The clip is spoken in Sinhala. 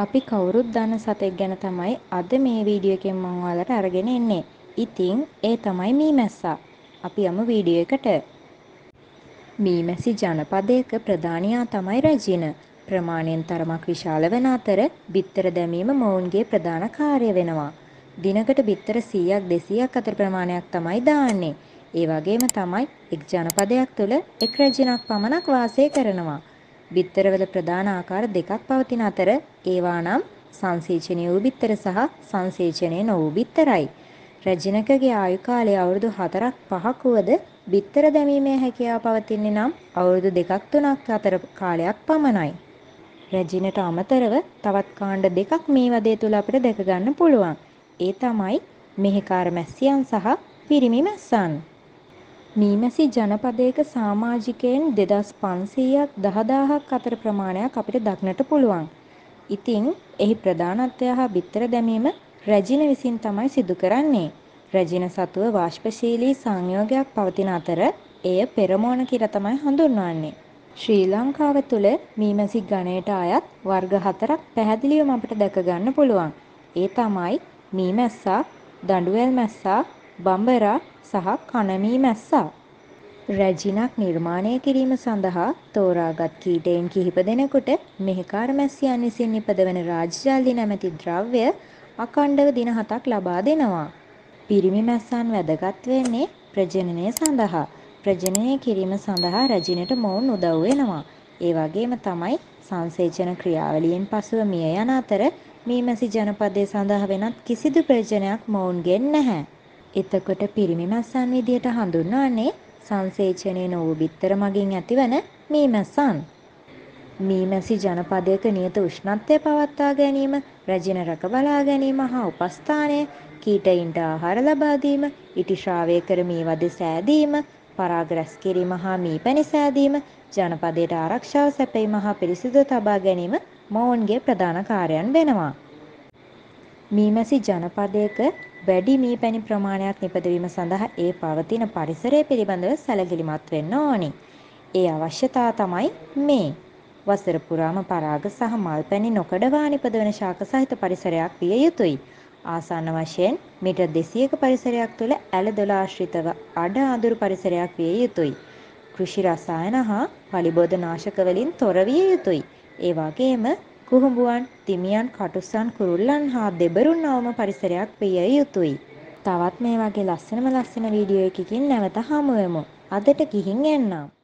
අපි කවුරුත් දන්න සතෙක් ගැන තමයි අද මේ වීඩියෝ එකෙන් මම ඔයාලට අරගෙන එන්නේ. ඉතින් ඒ තමයි මීමැස්සා. අපි යමු වීඩියෝ එකට. මීමැසි ජනපදයක ප්‍රධානියා තමයි රැජින. ප්‍රමාණයෙන් තරමක් විශාල වන අතර බිත්තර දැමීම මොවුන්ගේ ප්‍රධාන කාර්ය වෙනවා. දිනකට බිත්තර 100ක් 200ක් අතර ප්‍රමාණයක් තමයි දාන්නේ. ඒ වගේම තමයි එක් ජනපදයක් තුළ එක් රැජිනක් පමණක් වාසය කරනවා. බිත්තරවල ප්‍රධාන ආකාර දෙකක් පවතින අතර ඒවා නම් සංසේචනීය වූ බිත්තර සහ සංසේචනය නොවූ බිත්තරයි. රැජිනකගේ ආයු කාලය අවුරුදු 4ක් 5ක් වුවද බිත්තර දැමීමේ හැකියාව පවතින්නේ නම් අවුරුදු 2ක් 3ක් අතර කාලයක් පමණයි. රැජිනට අමතරව තවත් කාණ්ඩ දෙකක් මේ වදය තුල අපිට දැක ගන්න පුළුවන්. ඒ තමයි මෙහෙකාර මැස්සියන් සහ පිරිමි මැස්සන්. මීමැසි ජනපදයක සමාජිකයන් 2500ක් 10000ක් අතර ප්‍රමාණයක් අපිට දක්නට පුළුවන්. ඉතින් එහි ප්‍රධානත්වය හා බිත්තර දැමීම රැජින විසින් තමයි සිදු කරන්නේ. රැජින සතුව වාෂ්පශීලී සංයෝගයක් පවතින අතර එය පෙරමෝන කියලා තමයි හඳුන්වන්නේ. ශ්‍රී ලංකාව තුළ මීමැසි ගණයට අයත් වර්ග 4ක් පැහැදිලිවම අපිට දැක ගන්න පුළුවන්. ඒ තමයි මීමැස්සා, දඬුවැල් මැස්සා, බඹරා සහ කණමී මැස්සා. රැජිනක් නිර්මාණය කිරීම සඳහා තෝරාගත් කීටයන් කිහිප දෙනෙකුට මෙහෙකාර මැස්සියන් විසින් නිපදවන රාජ්‍යජල්ලි නැමැති ද්‍රව්‍ය අඛණ්ඩව දින 7ක් ලබා දෙනවා. පිරිමි මැස්සන් වැදගත් වෙන්නේ ප්‍රජනනය සඳහා. ප්‍රජනනය කිරීම සඳහා රැජිනට මොවුන් උදව් වෙනවා. ඒ වගේම තමයි සංසේචන ක්‍රියාවලියෙන් පසුව මිය යන අතර මීමැසි ජනපදයේ සඳහා වෙනත් කිසිදු ප්‍රයෝජනයක් මොවුන්ගෙන් නැහැ. එතකොට පිරිමි මැස්සන් විදියට හඳුන්වන්නේ සංසේචනය නොවූ බිත්තර මගින් ඇතිවන මීමැස්සන්. මීමැසි ජනපදයක නියත උෂ්ණත්වය පවත්වා ගැනීම, රැජින රැක බලා ගැනීම හා උපස්ථානය, කීටයින්ට ආහාර ලබා දීම, ඉටි ශ්‍රාවය කර මී වද සෑදීම, පරාග රැස් කිරීම හා මී පැණි සෑදීම, ජනපදයට ආරක්ෂාව සැපයීම හා පිරිසිදුව තබා ගැනීම මොවුන්ගේ ප්‍රධාන කාර්යයන් වෙනවා. මීමැසි ජනපදයක වැඩි මී පැණි ප්‍රමාණයක් නිපදවීම සඳහා ඒ පවතින පරිසරය පිළිබඳව සැලකිලිමත් වෙන්න ඕනි. ඒ අවශ්‍යතාව තමයි මේ. වසර පුරාම පරාග සහ මල් පැණි නොකඩවා නිපදවන ශාක සහිත පරිසරයක් විය යුතුයි. ආසන්න වශයෙන් මීටර් 200ක පරිසරයක් තුළ ඇලදොල ආශ්‍රිතව අඩ අඳුරු පරිසරයක් විය යුතුයි. කෘෂි රසායන හා පලිබෝධ නාශක වලින් තොර විය යුතුයි. ඒ වගේම කුහුඹුවන්, තිමියන්, කටුස්සන්, කුරුල්ලන් හා දෙබරුන් අවම පරිසරයක් විය යුතුයි. තවත් මේ වගේ ලස්සන වීඩියෝ එකකින් නැවත හමු වෙමු. අදට ගිහින් එන්නම්.